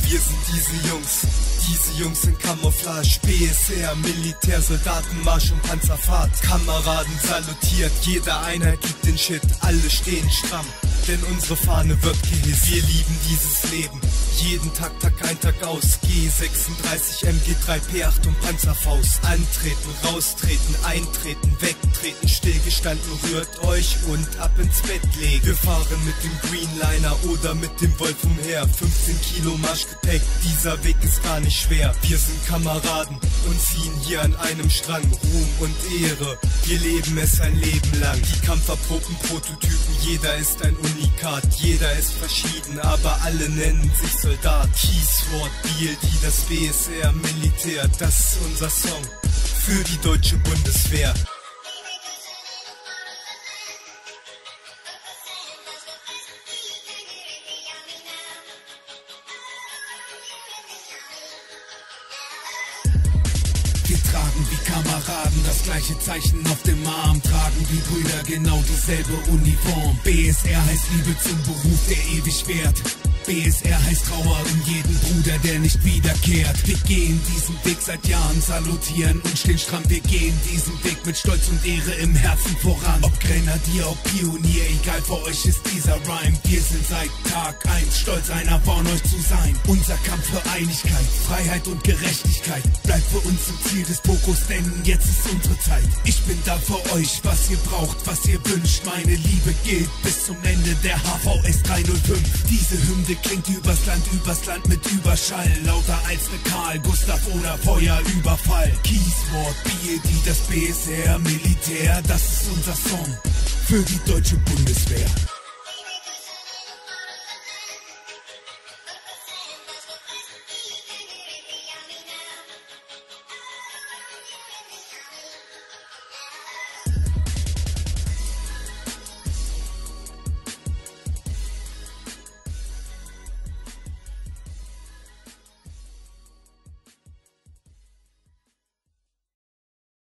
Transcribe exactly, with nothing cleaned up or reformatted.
Wir sind diese Jungs, diese Jungs in Camouflage, B S R, Militär, Soldaten, Marsch und Panzerfahrt. Kameraden salutiert, jeder Einheit gibt den Shit, alle stehen stramm, denn unsere Fahne wird gehisst. Wir lieben dieses Leben, jeden Tag, Tag ein, Tag aus. G sechsunddreißig, M G drei, P acht und Panzerfaust. Antreten, raustreten, eintreten, wegtreten, stillgestanden, rührt euch und ab ins Bett legen. Wir fahren mit dem Greenliner oder mit dem Wolf umher, fünfzehn Kilo Marschgepäck, dieser Weg ist gar nicht schwer. Wir sind Kameraden und ziehen hier an einem Strang, Ruhm und Ehre, wir leben es ein Leben lang. Die kampferprobten Prototypen, jeder ist ein Unikat, jeder ist verschieden, aber alle nennen sich Soldat. Keysword, B L D, das B S R, Militär, das ist unser Song für die deutsche Bundeswehr. Wir tragen wie Kameraden das gleiche Zeichen auf dem Arm, tragen wie Brüder genau dieselbe Uniform. B S R heißt Liebe zum Beruf, der ewig währt. B S R heißt Trauer um jeden Bruder, der nicht wiederkehrt. Wir gehen diesen Weg seit Jahren, salutieren und stehen stramm. Wir gehen diesen Weg mit Stolz und Ehre im Herzen voran. Ob Grenadier, ob Pionier, egal, für euch ist dieser Rhyme. Wir sind seit Tag eins stolz, einer von euch zu sein. Unser Kampf für Einigkeit, Freiheit und Gerechtigkeit bleibt für uns im Ziel des Fokus, denn jetzt ist unsere Zeit. Ich bin da für euch, was ihr braucht, was ihr wünscht. Meine Liebe gilt bis zum Ende der H V S drei null fünf. Diese Hymne klingt übers Land, übers Land mit Überschall, lauter als ne Karl Gustav oder Feuerüberfall. Keysword, B L D, das B S R, Militär, das ist unser Song für die deutsche Bundeswehr.